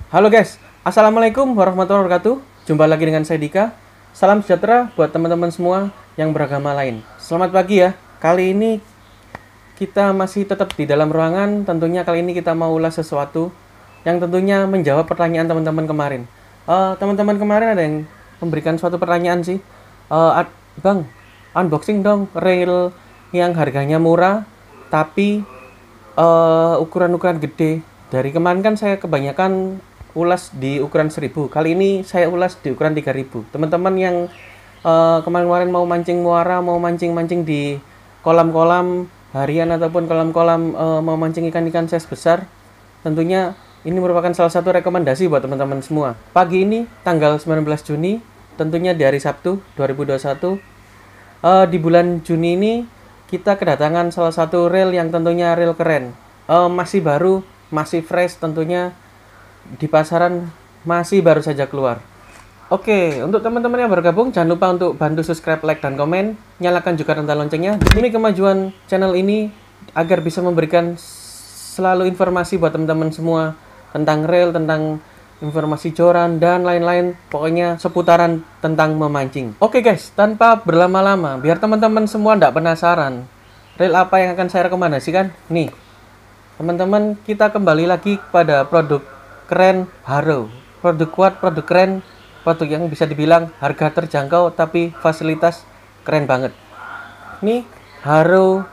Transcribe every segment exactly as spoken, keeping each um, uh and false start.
Halo guys, Assalamualaikum warahmatullahi wabarakatuh. Jumpa lagi dengan saya Dika. Salam sejahtera buat teman-teman semua yang beragama lain. Selamat pagi ya. Kali ini kita masih tetap di dalam ruangan. Tentunya kali ini kita mau ulas sesuatu yang tentunya menjawab pertanyaan teman-teman kemarin. Uh, teman-teman kemarin ada yang memberikan suatu pertanyaan sih. Uh, bang, unboxing dong rail yang harganya murah tapi uh, ukuran-ukuran gede. Dari kemarin kan saya kebanyakan ulas di ukuran seribu. Kali ini saya ulas di ukuran tiga ribu. Teman-teman yang uh, kemarin-kemarin mau mancing muara, mau mancing-mancing di kolam-kolam harian ataupun kolam-kolam uh, mau mancing ikan-ikan size besar, tentunya ini merupakan salah satu rekomendasi buat teman-teman semua. Pagi ini tanggal sembilan belas Juni, tentunya di hari Sabtu dua ribu dua puluh satu. Uh, di bulan Juni ini kita kedatangan salah satu reel yang tentunya reel keren. Uh, masih baru, masih fresh tentunya. Di pasaran masih baru saja keluar. Oke, untuk teman-teman yang bergabung jangan lupa untuk bantu subscribe, like, dan komen. Nyalakan juga tanda loncengnya. Demi kemajuan channel ini agar bisa memberikan selalu informasi buat teman-teman semua tentang reel, tentang informasi joran dan lain-lain. Pokoknya seputaran tentang memancing. Oke guys, tanpa berlama-lama, biar teman-teman semua tidak penasaran reel apa yang akan saya rekomendasikan. Nih, teman-teman, kita kembali lagi kepada produk keren Haro. Produk kuat, produk keren, produk yang bisa dibilang harga terjangkau tapi fasilitas keren banget. Ini Haro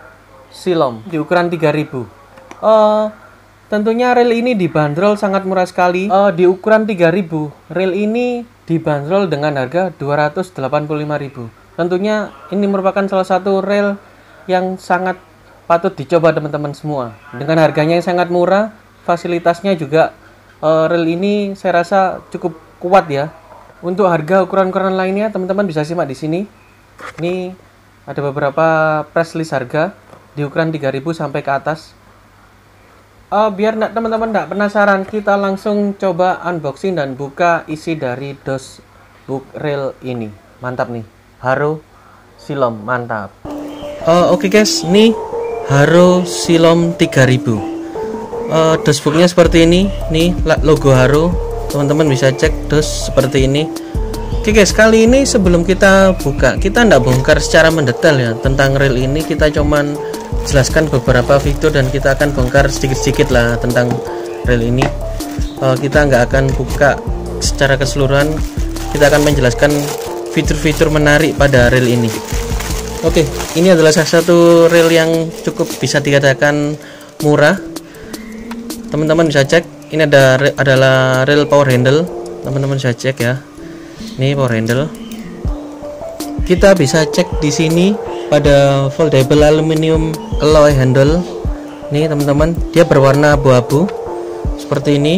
Silom di ukuran tiga ribu. Uh, tentunya reel ini dibanderol sangat murah sekali. Uh, di ukuran tiga ribu, reel ini dibanderol dengan harga dua ratus delapan puluh lima ribu. Tentunya ini merupakan salah satu reel yang sangat patut dicoba teman-teman semua. Dengan harganya yang sangat murah, fasilitasnya juga Uh, reel ini saya rasa cukup kuat ya. Untuk harga ukuran-ukuran lainnya teman-teman bisa simak di sini. Ini ada beberapa press list harga di ukuran tiga ribu sampai ke atas. Uh, biar teman-teman tidak penasaran, kita langsung coba unboxing dan buka isi dari dos book reel ini. Mantap nih, Haro Silom, mantap. Uh, Oke okay guys, ini Haro Silom tiga ribu. Uh, dosbooknya seperti ini, nih logo Haro, teman-teman bisa cek dos seperti ini. Oke guys, kali ini sebelum kita buka, kita ndak bongkar secara mendetail ya tentang reel ini. Kita cuman jelaskan beberapa fitur dan kita akan bongkar sedikit-sedikit lah tentang reel ini. Uh, kita nggak akan buka secara keseluruhan, kita akan menjelaskan fitur-fitur menarik pada reel ini. Oke, ini adalah salah satu reel yang cukup bisa dikatakan murah. Teman-teman bisa cek, ini ada adalah reel power handle. Teman-teman bisa cek ya. Ini power handle. Kita bisa cek di sini pada foldable aluminium alloy handle. Nih teman-teman, dia berwarna abu-abu seperti ini.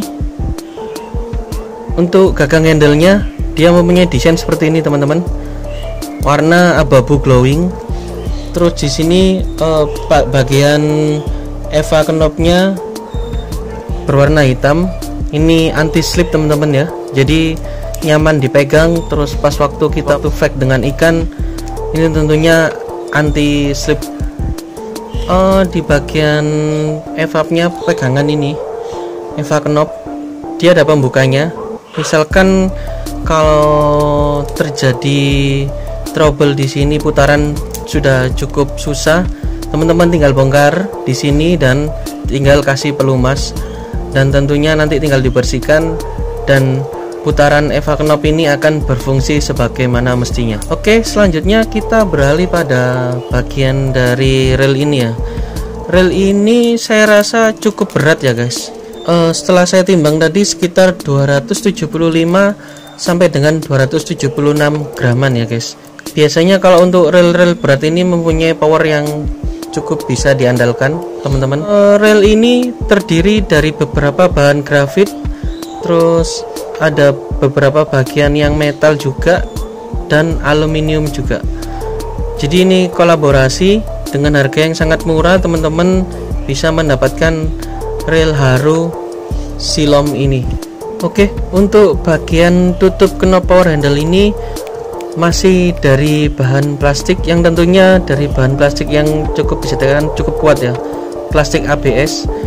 Untuk gagang handle-nya, dia mempunyai desain seperti ini teman-teman. Warna abu-abu glowing. Terus di sini eh, bagian eva knobnya berwarna hitam. Ini anti slip teman-teman ya, jadi nyaman dipegang. Terus pas waktu kita tuh fake dengan ikan, ini tentunya anti slip. Oh, di bagian evapnya pegangan ini eva knob, dia ada pembukanya. Misalkan kalau terjadi trouble di sini, putaran sudah cukup susah, teman-teman tinggal bongkar di sini dan tinggal kasih pelumas. Dan tentunya nanti tinggal dibersihkan dan putaran eva knob ini akan berfungsi sebagaimana mestinya. Oke, selanjutnya kita beralih pada bagian dari reel ini ya. Reel ini saya rasa cukup berat ya guys. Uh, setelah saya timbang tadi sekitar dua ratus tujuh puluh lima sampai dengan dua ratus tujuh puluh enam graman ya guys. Biasanya kalau untuk reel-reel berat ini mempunyai power yang cukup bisa diandalkan teman-teman. Uh, reel ini terdiri dari beberapa bahan grafit, terus ada beberapa bagian yang metal juga dan aluminium juga. Jadi ini kolaborasi dengan harga yang sangat murah, teman-teman bisa mendapatkan reel Haro Silom ini. Oke, untuk bagian tutup knob power handle ini masih dari bahan plastik yang tentunya dari bahan plastik yang cukup bisa dikatakan cukup kuat ya, plastik A B S.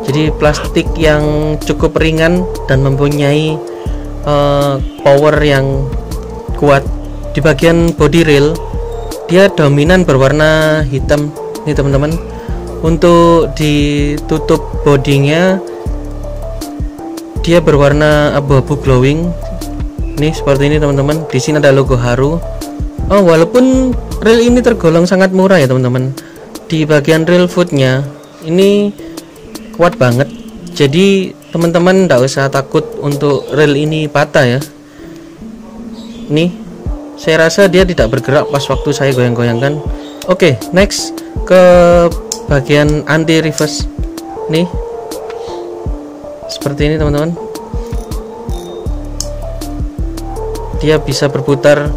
Jadi plastik yang cukup ringan dan mempunyai uh, power yang kuat. Di bagian body rail dia dominan berwarna hitam nih teman-teman. Untuk ditutup bodinya dia berwarna abu-abu glowing nih seperti ini teman-teman. Di sini ada logo Haru. Oh, walaupun rail ini tergolong sangat murah ya teman-teman, di bagian rail footnya ini kuat banget. Jadi teman-teman tidak usah takut untuk rail ini patah ya. Nih, saya rasa dia tidak bergerak pas waktu saya goyang-goyangkan. Oke, next ke bagian anti reverse. Nih, seperti ini teman-teman. Dia bisa berputar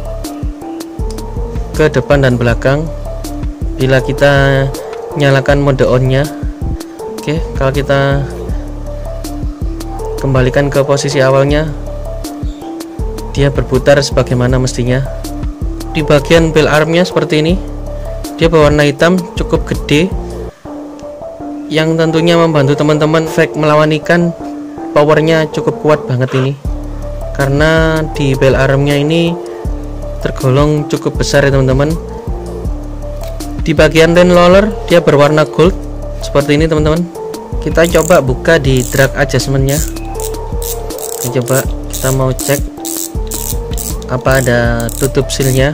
ke depan dan belakang bila kita nyalakan mode on-nya. Oke, kalau kita kembalikan ke posisi awalnya, dia berputar sebagaimana mestinya. Di bagian bell armnya seperti ini, dia berwarna hitam, cukup gede, yang tentunya membantu teman-teman fake melawan ikan. Powernya cukup kuat banget ini, karena di bell armnya ini tergolong cukup besar ya teman-teman. Di bagian rain roller dia berwarna gold seperti ini teman-teman. Kita coba buka di drag adjustmentnya. Kita coba, kita mau cek apa ada tutup sealnya.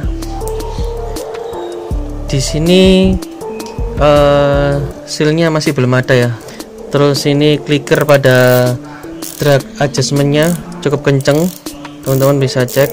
Di sini uh, sealnya masih belum ada ya. Terus ini clicker pada drag adjustmentnya cukup kenceng, teman-teman bisa cek.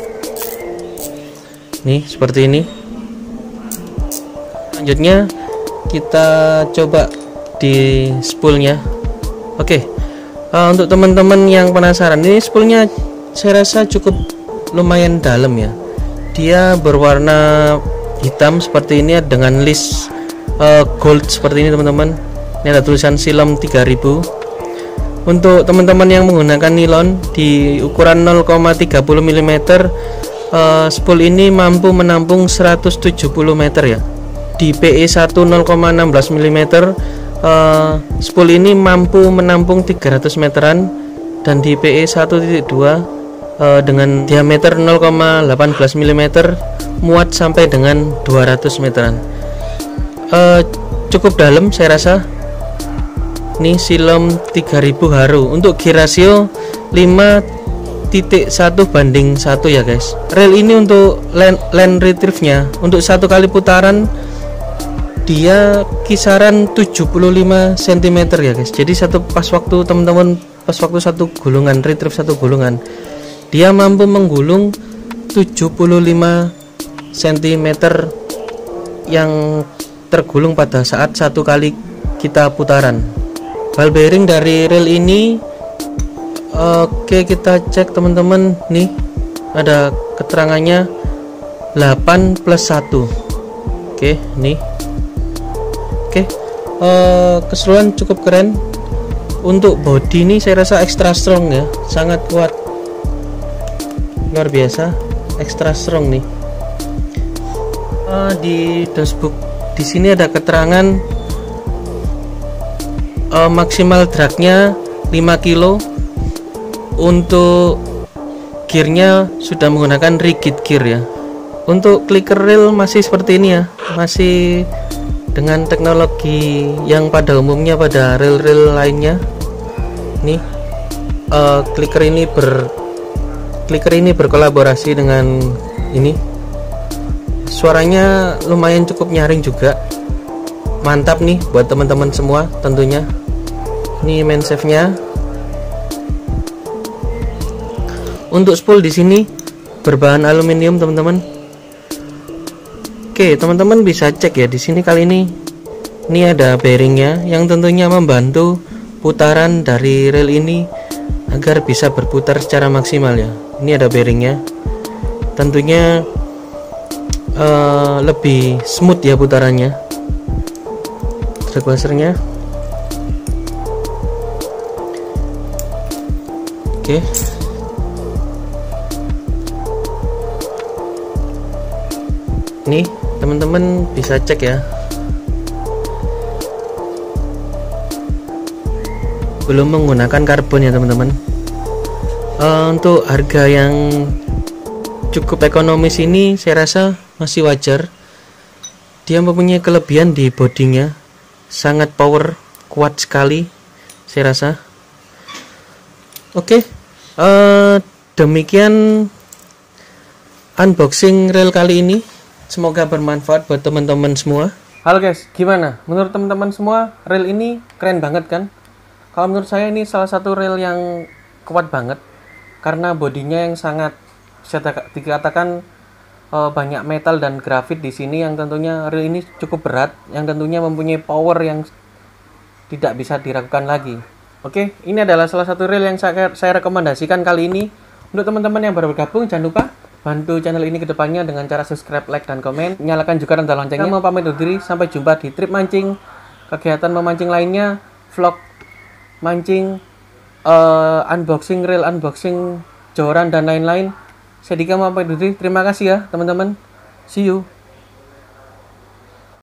Nih seperti ini. Selanjutnya kita coba di spoolnya. Oke, uh, untuk teman-teman yang penasaran, ini spoolnya saya rasa cukup lumayan dalam ya. Dia berwarna hitam seperti ini dengan list uh, gold seperti ini teman-teman. Ini ada tulisan Silom tiga ribu. Untuk teman-teman yang menggunakan nilon di ukuran nol koma tiga puluh milimeter, uh, spool ini mampu menampung seratus tujuh puluh meter ya. Di P E satu nol koma satu enam milimeter, uh, spool ini mampu menampung tiga ratus meteran, dan di P E satu titik dua uh, dengan diameter nol koma satu delapan milimeter muat sampai dengan dua ratus meteran. Uh, cukup dalam saya rasa. Ini Silom tiga ribu Haru. Untuk gear ratio lima titik satu banding satu ya guys. Rail ini untuk land, land retrieve-nya untuk satu kali putaran dia kisaran tujuh puluh lima sentimeter ya guys. Jadi satu pas waktu teman-teman pas waktu satu gulungan retrieve satu gulungan, dia mampu menggulung tujuh puluh lima sentimeter yang tergulung pada saat satu kali kita putaran. Ball bearing dari rail ini, oke kita cek teman-teman. Nih ada keterangannya delapan plus satu. Oke nih. Oke, uh, keseluruhan cukup keren. Untuk body ini saya rasa extra strong ya, sangat kuat, luar biasa, extra strong nih. Uh, di dashboard di sini ada keterangan uh, maksimal dragnya lima kilo. Untuk gearnya sudah menggunakan rigid gear ya. Untuk clicker rail masih seperti ini ya, masih dengan teknologi yang pada umumnya pada rail-rail lainnya. Nih uh, clicker ini ber clicker ini berkolaborasi dengan ini. Suaranya lumayan cukup nyaring juga, mantap nih buat teman-teman semua tentunya. Ini main save nya. Untuk spool di sini berbahan aluminium teman-teman. Oke, teman-teman bisa cek ya di sini kali ini. Ini ada bearingnya yang tentunya membantu putaran dari rail ini agar bisa berputar secara maksimal ya. Ini ada bearingnya. Tentunya uh, lebih smooth ya putarannya. Drag washernya. Oke. Nih teman-teman bisa cek ya. belum menggunakan karbon ya teman-teman. Uh, untuk harga yang cukup ekonomis ini saya rasa masih wajar. Dia mempunyai kelebihan di bodinya, sangat power, kuat sekali saya rasa. Oke, okay. uh, demikian unboxing rel kali ini. Semoga bermanfaat buat teman-teman semua. Halo guys, gimana? Menurut teman-teman semua, rel ini keren banget kan? Kalau menurut saya ini salah satu rel yang kuat banget karena bodinya yang sangat bisa dikatakan uh, banyak metal dan grafit di sini, yang tentunya rel ini cukup berat, yang tentunya mempunyai power yang tidak bisa diragukan lagi. Oke, ini adalah salah satu reel yang saya, saya rekomendasikan kali ini. Untuk teman-teman yang baru bergabung, jangan lupa bantu channel ini ke depannya dengan cara subscribe, like, dan komen. Nyalakan juga tanda loncengnya. Saya mau pamit undur diri, sampai jumpa di trip mancing, kegiatan memancing lainnya, vlog mancing, uh, unboxing reel, unboxing joran, dan lain-lain. Saya Dika mau pamit undur diri. Terima kasih ya teman-teman. See you.